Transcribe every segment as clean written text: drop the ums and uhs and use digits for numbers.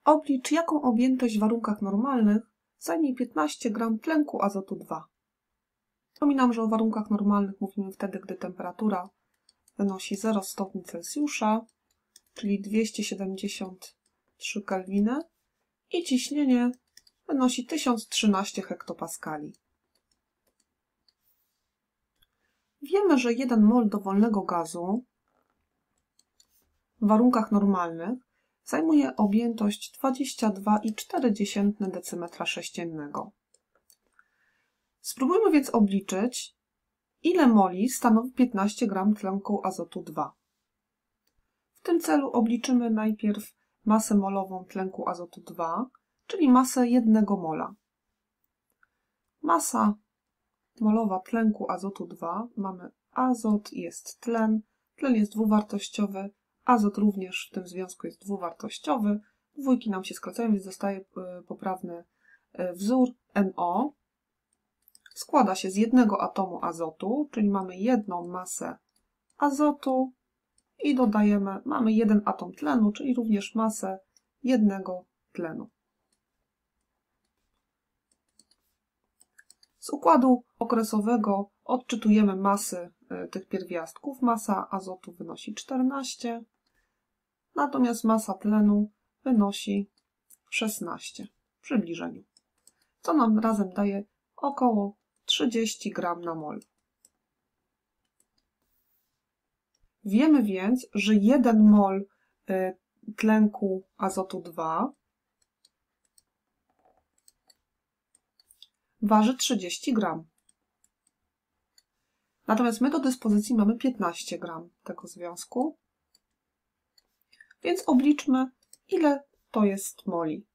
Oblicz, jaką objętość w warunkach normalnych zajmie 15 g tlenku azotu 2. Przypominam, że o warunkach normalnych mówimy wtedy, gdy temperatura wynosi 0 stopni Celsjusza, czyli 273 kelwiny i ciśnienie wynosi 1013 hektopaskali. Wiemy, że 1 mol dowolnego gazu w warunkach normalnych zajmuje objętość 22,4 dm². Spróbujmy więc obliczyć, ile moli stanowi 15 g tlenku azotu 2. W tym celu obliczymy najpierw masę molową tlenku azotu 2, czyli masę 1 mola. Masa molowa tlenku azotu 2, mamy azot, jest tlen jest dwuwartościowy, azot również w tym związku jest dwuwartościowy, dwójki nam się skracają, więc zostaje poprawny wzór NO. Składa się z jednego atomu azotu, czyli mamy jedną masę azotu i dodajemy, mamy jeden atom tlenu, czyli również masę jednego tlenu. Z układu okresowego odczytujemy masy tych pierwiastków. Masa azotu wynosi 14, natomiast masa tlenu wynosi 16 w przybliżeniu, co nam razem daje około 30 g na mol. Wiemy więc, że 1 mol tlenku azotu 2 waży 30 g. Natomiast my do dyspozycji mamy 15 g tego związku, więc obliczmy, ile to jest moli.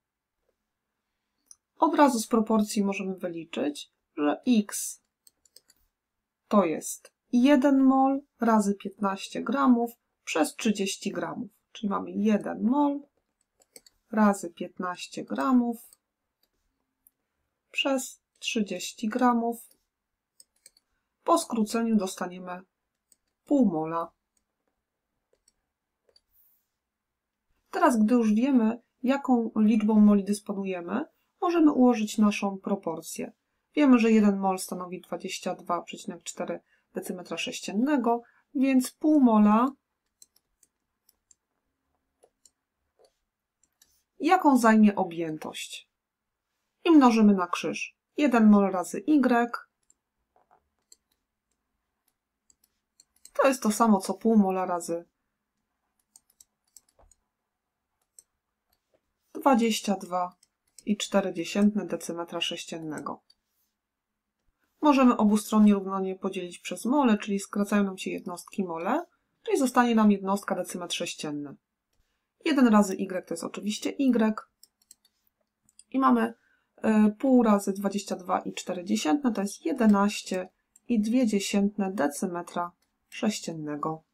Od razu z proporcji możemy wyliczyć, że X to jest 1 mol razy 15 g przez 30 g. Czyli mamy 1 mol razy 15 g przez 30 g. Po skróceniu dostaniemy pół mola. Teraz, gdy już wiemy, jaką liczbą moli dysponujemy, możemy ułożyć naszą proporcję. Wiemy, że 1 mol stanowi 22,4 dm², więc pół mola, jaką zajmie objętość. I mnożymy na krzyż. 1 mol razy Y to jest to samo, co pół mola razy 22,4 dm². Możemy obustronnie równomiernie podzielić przez mole, czyli skracają nam się jednostki mole, czyli zostanie nam jednostka decymetr sześcienny. 1 razy Y to jest oczywiście Y i mamy pół razy 22,4 to jest 11,2 dm².